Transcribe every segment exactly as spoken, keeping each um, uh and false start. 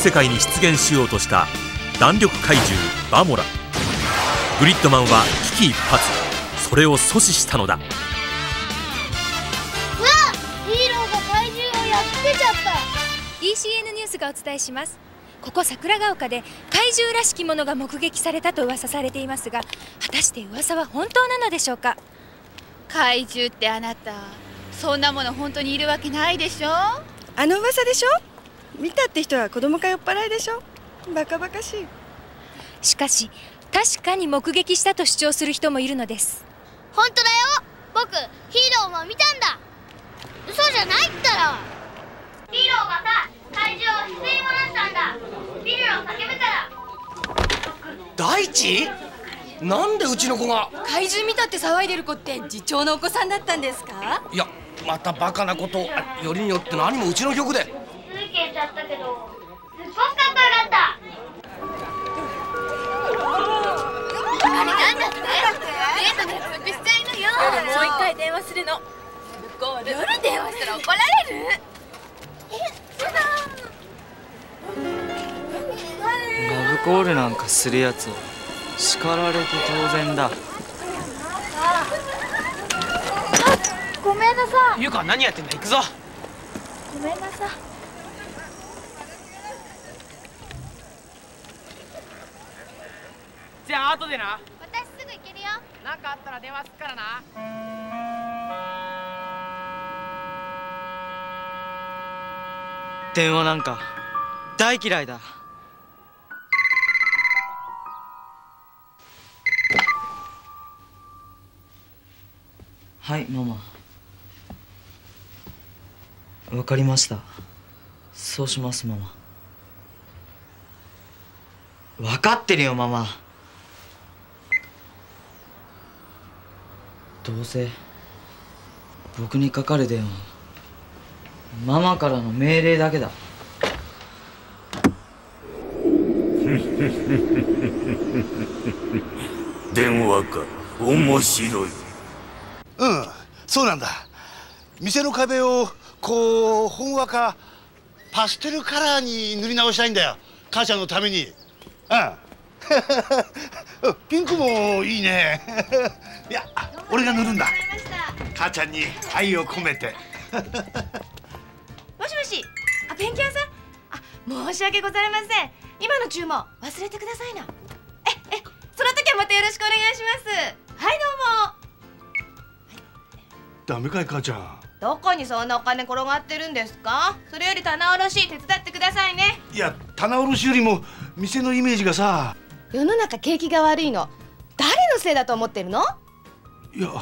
世界に出現しようとした弾力怪獣バモラ。グリッドマンは危機一髪、それを阻止したのだ。 うわっ、ヒーローが怪獣をやっつけちゃった。 ディーシーエヌ ニュースがお伝えします。ここ桜ヶ丘で怪獣らしきものが目撃されたと噂されていますが、果たして噂は本当なのでしょうか。 怪獣ってあなた、そんなもの本当にいるわけないでしょ。 あの噂でしょ。見たって人は子供か酔っ払いでしょ。バカバカしい。 しかし確かに目撃したと主張する人もいるのです。 本当だよ、僕ヒーローも見たんだ。嘘じゃないったら。ヒーローがさ、怪獣を吸い戻したんだ。ビルを叫べたら。 大地、なんでうちの子が。 怪獣見たって騒いでる子って次長のお子さんだったんですか。 いや、またバカなこと。よりによって何もうちの曲で。 消えちゃったけど、すっごくかっこよかった。 あれなんだって、デートで約束しちゃいのよ。 夜もう一回電話するの。 夜電話したら怒られる。 ラブコールなんかするやつを叱られて当然だ。 ごめんなさい。 ゆうか、何やってんだ。行くぞ。 ごめんなさい。 じゃあ後でな。 私すぐ行けるよ。 なんかあったら電話すっからな。 電話なんか大嫌いだ。はい、ママ。わかりました。そうします、ママ。わかってるよ、ママ。どうせ僕にかかる電話、ママからの命令だけだ。 電話か、面白い。 うん、そうなんだ。店の壁をこうほんわかパステルカラーに塗り直したいんだよ、母ちゃんのために。うんピンクもいいね。いや、俺が塗るんだ。母ちゃんに愛を込めて。 もしもし、あ、ペンキ屋さん。あ、申し訳ございません。今の注文忘れてくださいな。え、え、その時はまたよろしくお願いします。はい、どうも。 ダメかい、母ちゃん。 どこにそんなお金転がってるんですか。それより棚卸し手伝ってくださいね。 いや、棚卸しよりも店のイメージがさ。 世の中景気が悪いの誰のせいだと思ってるの。 いや、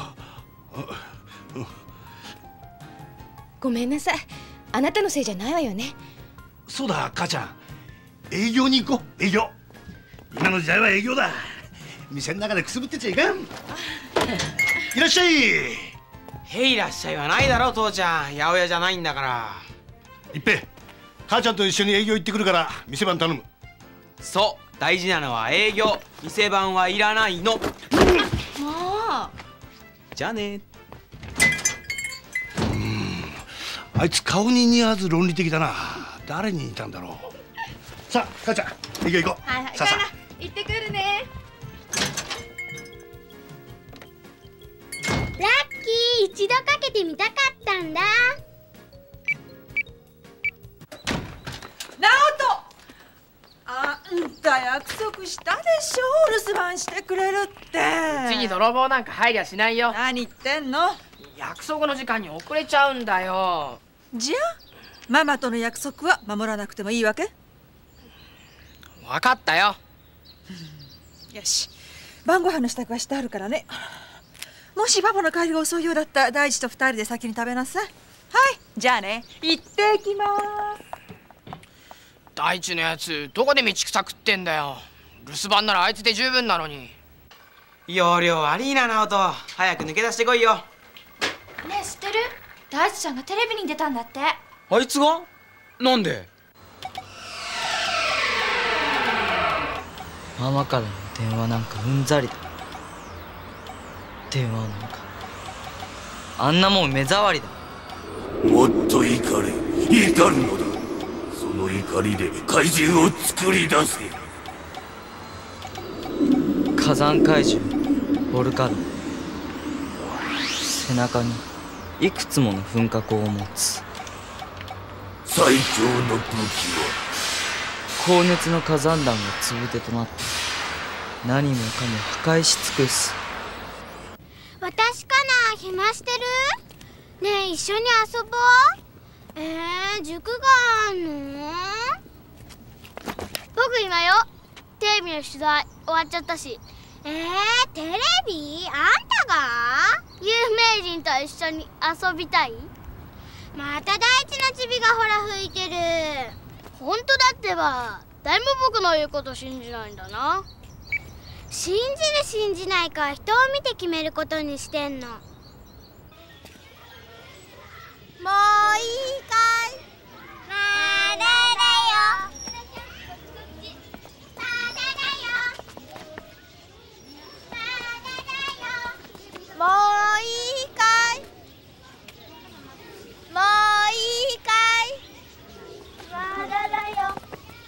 ごめんなさい。あなたのせいじゃないわよね。 そうだ、母ちゃん。営業に行こう、営業。今の時代は営業だ。店の中でくすぶってちゃいかん。いらっしゃい。 へいらっしゃいはないだろ、父ちゃん。八百屋じゃないんだから。 一平、母ちゃんと一緒に営業行ってくるから店番頼む。 そう、大事なのは営業。店番はいらないの。もうじゃあね。 うん、あいつ顔に似合わず論理的だな。誰に似たんだろう。さあ、母ちゃん、営業行こう。 はいはい、 さあさあ、 行ってくるね。 ラッキー、一度かけてみたかったんだ。 ナオト、あんた約束したでしょ、留守番してくれるって。 うちに泥棒なんか入りゃしないよ。 何言ってんの。 約束の時間に遅れちゃうんだよ。 じゃあママとの約束は守らなくてもいいわけ。 分かったよ。 よし、晩ご飯の支度はしてあるからね。もしパパの帰りが遅いようだったら大地と二人で先に食べなさい。はい、じゃあね、行ってきます。 大地のやつどこで道草食ってんだよ。留守番ならあいつで十分なのに。 容量悪いな、直人。早く抜け出してこいよ。 ねえ、知ってる？大地ちゃんがテレビに出たんだって。 あいつが？なんで？ ママからの電話なんかうんざりだ。電話なんかあんなもん目障りだ。 もっと怒れ、怒るのだ。そのの怒りで怪獣を作り出せ。 火山怪獣ボルカドン、背中にいくつもの噴火口を持つ。 最強の武器は高熱の火山弾がつぶてとなって何もかも破壊し尽くす。 私かな、暇してる？ねえ、一緒に遊ぼう。えー、塾があんの？僕今よ、テレビの取材終わっちゃったし。えー、テレビ？あんたが？有名人と一緒に遊びたい？また大地のチビがほら吹いてる。本当だってば、誰も僕の言うこと信じないんだな。信じる信じないかは人を見て決めることにしてんの。もういいかい？まだだよ。まだだよ。まだだよ。もういいかい？もういいかい？まだだよ。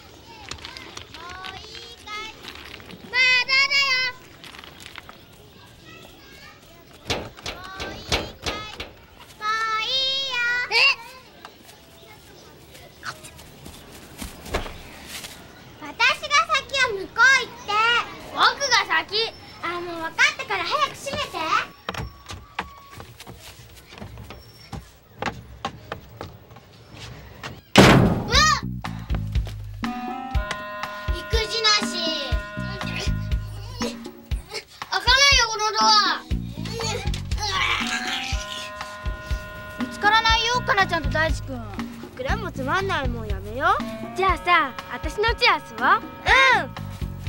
あ、もう分かったから早く閉めて。うわっ！育児なし。開かないよこのドア。見つからないよ、かなちゃんと大地くん。かくれんぼつまんないもんやめよ。じゃあさ、私のチアスは？うん。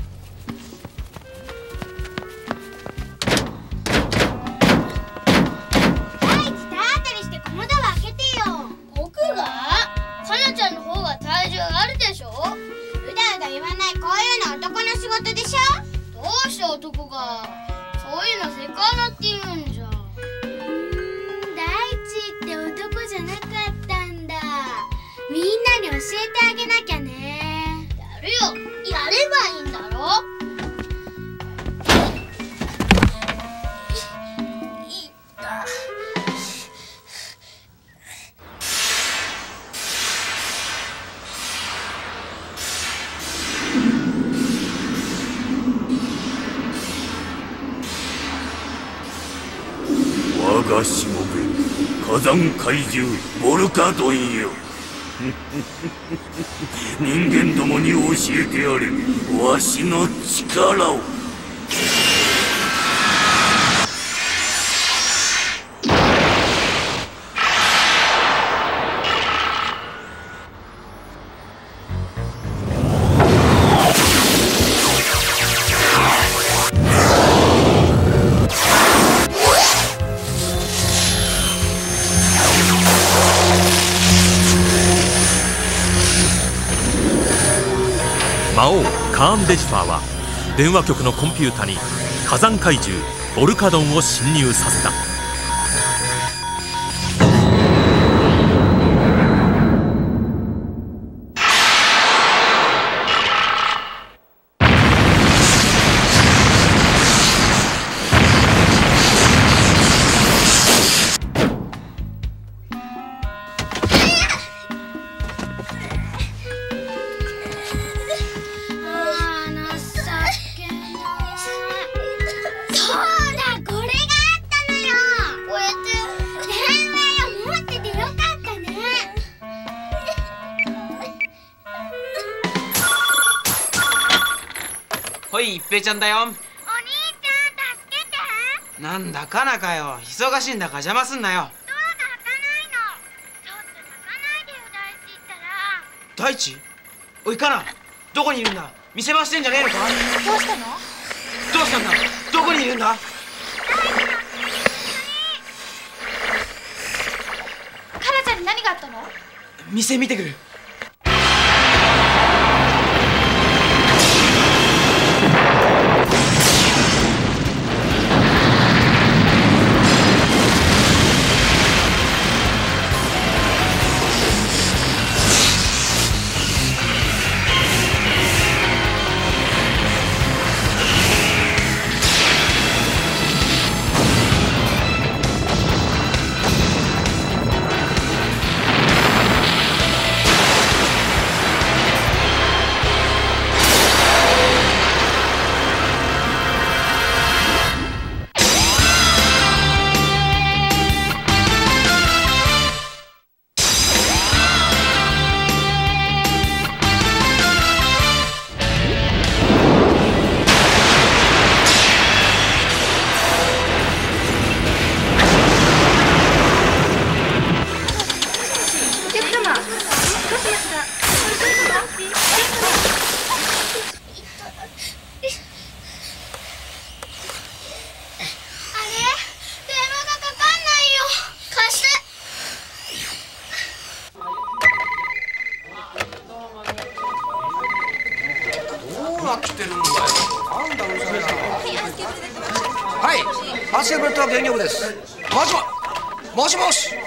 男がそういうのセクハラって言うんじゃん。うーん、大地って男じゃなかったんだ。みんなに教えてあげなきゃね。やるよ、やればいいんだろ。いった我がしもべ火山怪獣ボルカドンよ人間どもに教えてやれ、わしの力を。 魔王カーン・デジファーは電話局のコンピュータに火山怪獣ボルカドンを侵入させた。 ほい、一平ちゃんだよ。お兄ちゃん助けて。なんだかなかよ、忙しいんだから邪魔すんなよ。ドアが開かないの。ちょっと泣かないでよ、大地ったら。大地？おい、かな、どこにいるんだ。店番してんじゃねえのか。 どうしたの？ どうしたんだ、どこにいるんだ。 かなちゃんに何があったの？ 店見てくる。 が来てるんだよ。なんだうるさいな。 はい、バスケブルトラック営業部です。もしももしもし。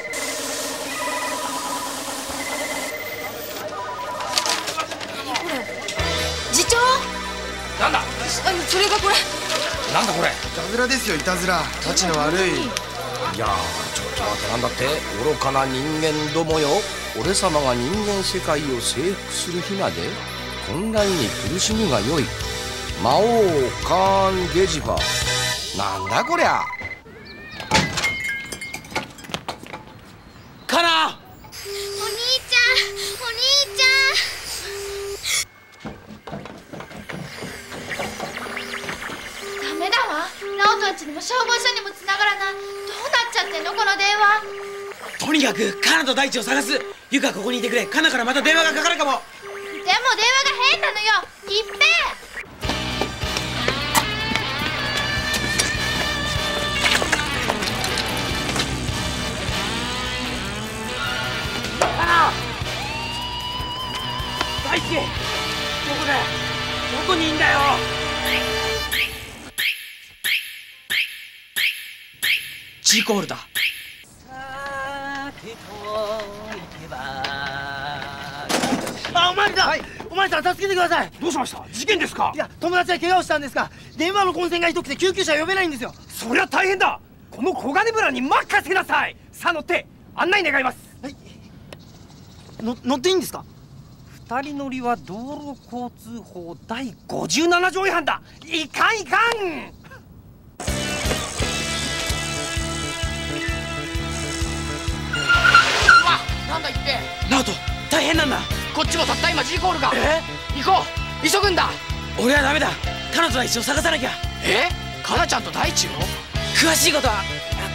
次長。 なんだ。 あのそれがこれ。 なんだこれ。 いたずらですよ、いたずら。たちの悪い。 いやー、ちょっと待って、なんだって。愚かな人間どもよ。俺様が人間世界を征服する日まで混乱に苦しむがよい。魔王カーン・ゲジファー。なんだこりゃ。 カナ。 お兄ちゃん、お兄ちゃん。ダメだわ。ナオトんちにも消防署にも繋がらない。どうなっちゃってんのこの電話。 とにかくカナと大地を探す。ゆかここにいてくれ。カナからまた電話がかかるかも。 でも電話が変なのよ。一平。 カナ。大地。どこだよ。どこにいんだよ。Gコールだ。 あ、おまわりさん、はい、おまわりさん助けてください。 どうしました？事件ですか？ いや、友達が怪我をしたんですが、電話の混線がひどくて救急車呼べないんですよ。 そりゃ大変だ。この小金村に任せてください。さあ乗って案内願います。 はい。の乗っていいんですか？ 二人乗りは道路交通法第ごじゅうなな条違反だ。いかんいかん。 なんだ一平。 ナオト、大変なんだ。 こっちもたった今 G コールが。え？行こう、急ぐんだ。 俺はダメだ。カナと大地を探さなきゃ。 え？カナちゃんと大地を？ 詳しいことは。あ、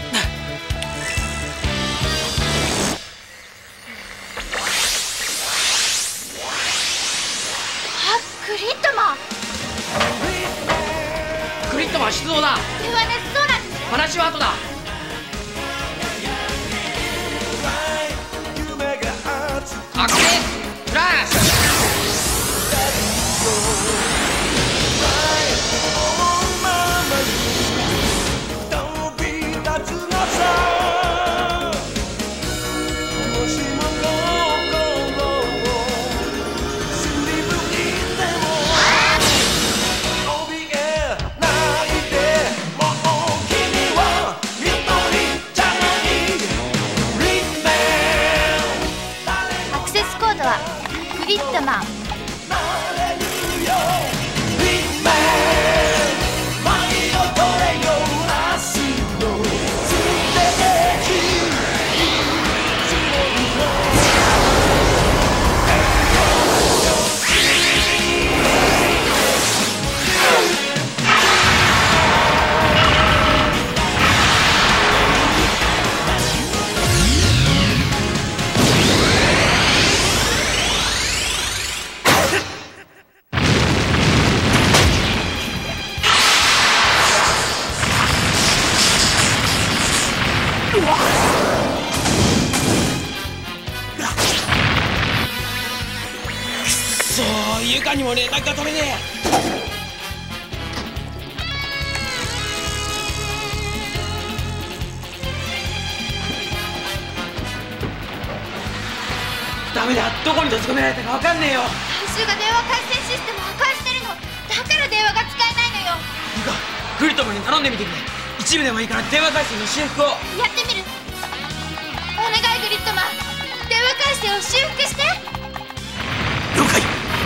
グリッドマン。 グリッドマン出動だ。 電話熱そうなんです。 話は後だ。アクセスフラッシュ。 グリッドマン。 ゆかにも連絡が取れねえ。ダメだ。どこに閉じ込められたかわかんねえよ。 大衆が電話回線システムを破壊してるの。だから電話が使えないのよ。 ゆか、グリッドマンに頼んでみてくれ。一部でもいいから電話回線の修復を。 やってみる。お願いグリッドマン、電話回線を修復して。 了解。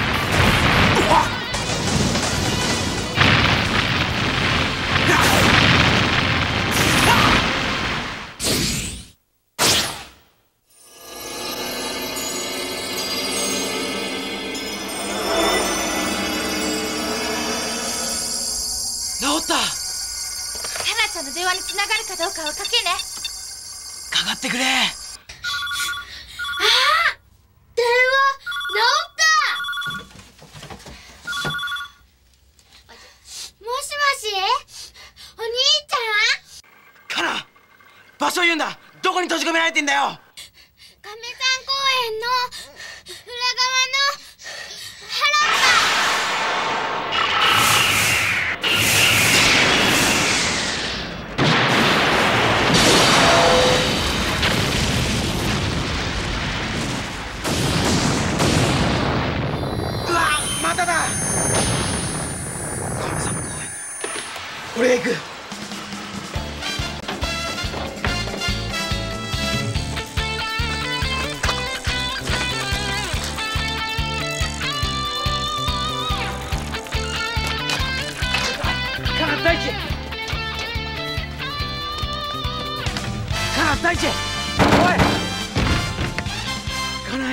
治った。 カナちゃんの電話につながるかどうかをかけね。 かかってくれ。 ああ、電話治った。もしもし、お兄ちゃん。 カナ、場所言うんだ。どこに閉じ込められてんだよ。 亀山公園の裏側の原っぱ。 俺が行く。 カナ大地、カナ大地、おい、 行かない。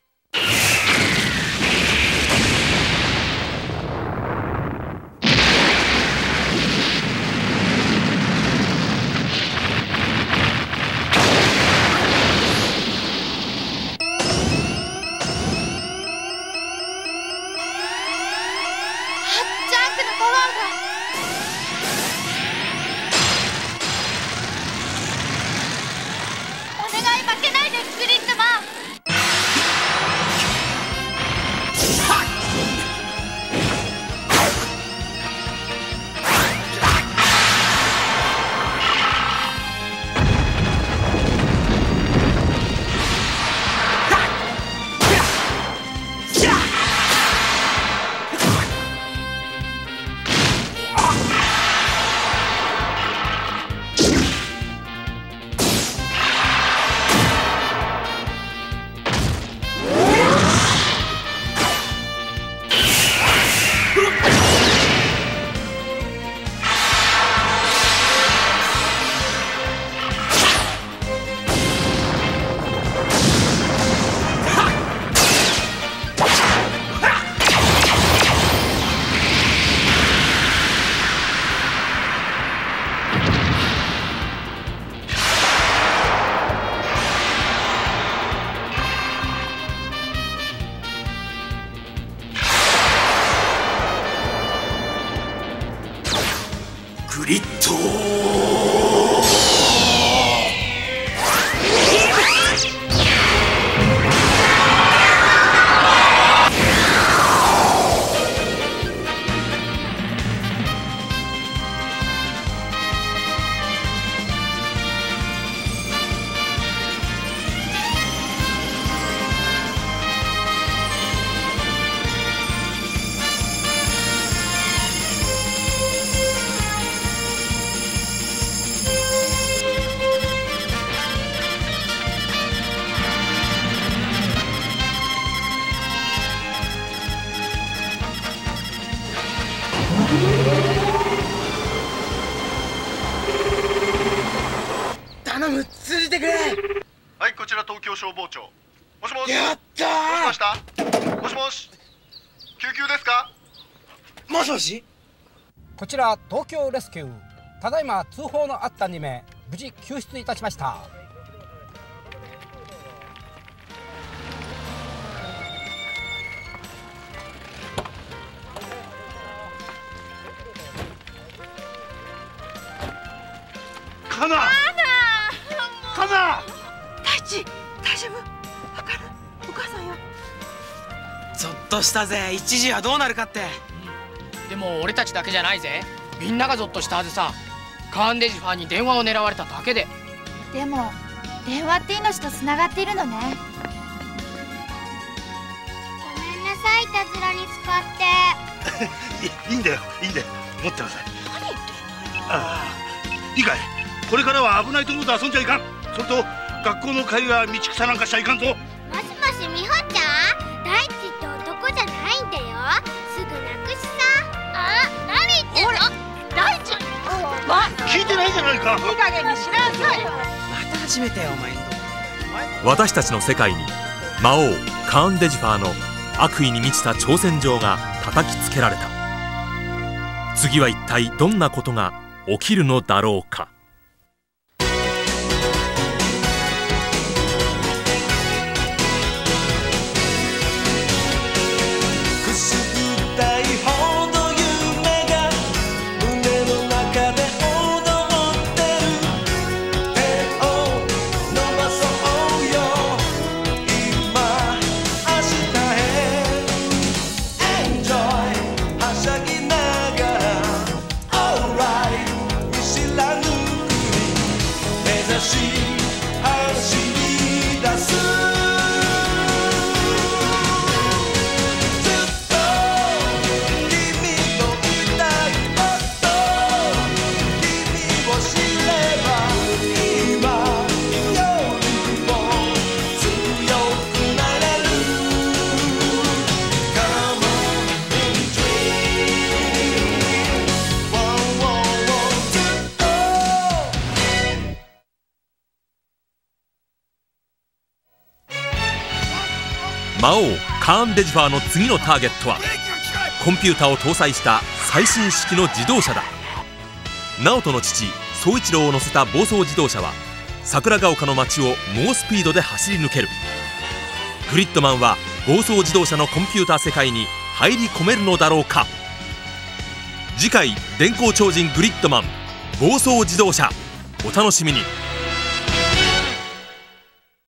グリッド頼む、通じてくれ。 はい、こちら東京消防庁。もしもし。 やったー。 どうしました？もしもし。救急ですか？ もしもし。 こちら東京レスキュー。ただいま通報のあったにめい無事救出いたしました。 カナカナ大地、大丈夫？わかる？お母さんよ。 ゾッとしたぜ。一時はどうなるかって。 でも俺たちだけじゃないぜ。みんながゾッとしたはずさ。カーンデジファーに電話を狙われただけで。 でも電話って命とつながっているのね。 ごめんなさい、いたずらに使っていいいんだよ、いいんだよ、持ってなさい。 何言ってんのよ。 ああ、いいかい。これからは危ないところで遊んじゃいかん。それと学校の帰りは道草なんかしちゃいかんぞ。 もしもし、美穂ちゃん、大地って男じゃないんだよ。すぐ泣くしさ。あ、何言ってんの？大地、 ま、聞いてないじゃないか。 いい加減にしなさい。 また始めたよ、お前んとこ。 私たちの世界に魔王カーンデジファーの悪意に満ちた挑戦状が叩きつけられた。次は一体どんなことが起きるのだろうか。 はしゃぎながら Alright 見知らぬ魔王カーン・デジファーの次のターゲットはコンピューターを搭載した最新式の自動車だ。直人の父宗一郎を乗せた暴走自動車は桜ヶ丘の街を猛スピードで走り抜ける。グリッドマンは暴走自動車のコンピューター世界に入り込めるのだろうか。次回電光超人グリッドマン暴走自動車、お楽しみに。